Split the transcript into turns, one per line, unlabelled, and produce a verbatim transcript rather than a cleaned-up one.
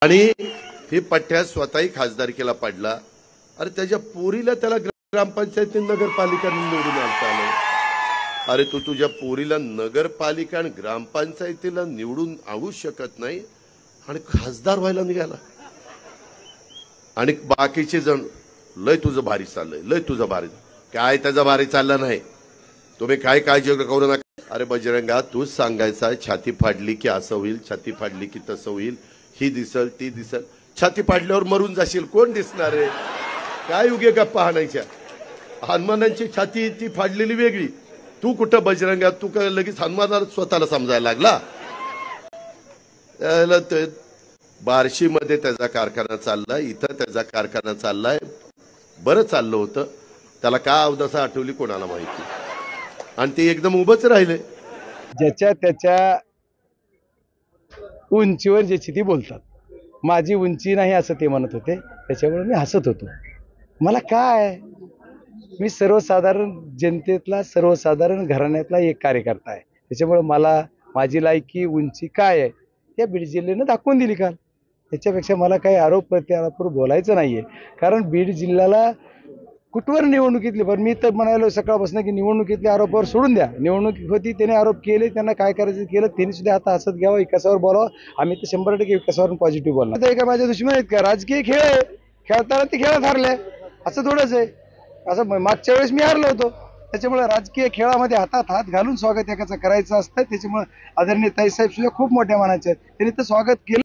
आणि ही पठ्ठ्या स्वतःही खासदारकीला पडला। अरे त्याच्या पोरीला त्याला ग्रामपंचायत नगरपालिका निवडून आणता आलं। अरे तू तुझ्या पोरीला नगरपालिका आणि ग्रामपंचायतीला निवडून आणू शकत नाही आणि खासदार व्हायला निघाला। आणि बाकीचे जण लय तुझं भारी चाललंय, लय तुझं भारी। काय त्याचा भारी चाललं नाही, तुम्ही काय काळजी करू नका। अरे बजरंगा तूच सांगायचा, छाती फाडली की असं होईल, छाती फाडली की तसं होईल, ही दिसल ती दिसल। छाती फाडल्यावर मरून जाशील, कोण दिसणार आहे? काय उगे गप्पा हाणायच्या? हनुमानांची छाती ती फाडलेली वेगळी, तू कुठं बजरंगा, तू काय लगेच हनुमानाला स्वतःला समजायला लागला? बार्शीमध्ये त्याचा कारखाना चाललाय, इथं त्याचा कारखाना चाललाय, बरं चाललं होतं। त्याला का अवदसा आठवली कोणाला माहिती, आणि ते एकदम उभंच राहिले।
ज्याच्या त्याच्या उंचीवर ज्याची ती बोलतात। माझी उंची नाही असं ते म्हणत होते, त्याच्यामुळे मी हसत होतो। मला काय, मी सर्वसाधारण जनतेतला सर्वसाधारण घराण्यातला एक कार्यकर्ता आहे, त्याच्यामुळे मला माझी लायकी उंची काय आहे त्या बीड जिल्ह्यानं दाखवून दिली काल। त्याच्यापेक्षा मला काही आरोप प्रत्यारोपावर बोलायचं नाहीये, कारण बीड जिल्ह्याला कुठवर निवडणुकीतले, पण मी तर म्हणालो सकाळपासून की निवडणुकीतले आरोपावर सोडून द्या। निवडणूक होती, त्याने आरोप केले, त्यांना काय करायचं केलं, त्यांनी सुद्धा आता हसत घ्यावं, विकासावर बोलावं। आम्ही तर शंभर टक्के विकासावर पॉझिटिव्ह बोलणार। काय माझ्या दुश्मन आहेत का? राजकीय खेळ आहे, खेळताना ते खेळात हरले असं थोडंच आहे। असं मागच्या वेळेस मी हारलो होतो, त्याच्यामुळे राजकीय खेळामध्ये हातात हात घालून स्वागत एकाचं करायचं असतं। त्याच्यामुळे आदरणीय ताईसाहेब सुद्धा खूप मोठ्या मनाचे आहेत, त्यांनी तर स्वागत केलं।